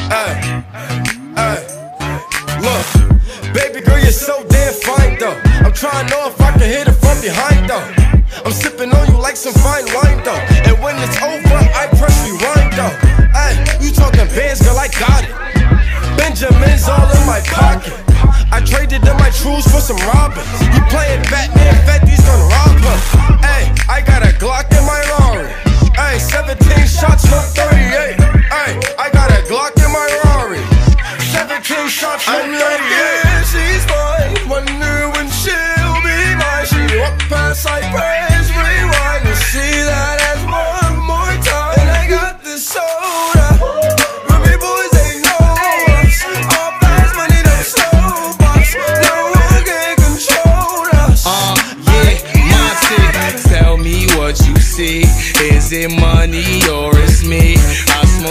Ay, ay. Look, baby girl, you're so damn fine though. I'm trying to know if I can hit it from behind though. I'm sipping on you like some fine wine though. And when it's over, I press rewind though. Ay, you talking bands, girl, I got it. Benjamin's all in my pocket. I traded in my trues for some robbers. You playing Batman, Fetty's gonna rob her. Ay, I got a Glock in my Rari. Ay, 17 shots from 38. Ay, I got a Glock in my Rari. 17 shots from 38. Yeah, she's fine. Wonder when she'll be mine. She walked past like praise, rewind to see that as one more time. And I got this soda. Ruby boys, they know us. All fast money, they slow box. No one can control us. Yeah, Monty, tell me what you see. Is it money or it's me? I smoke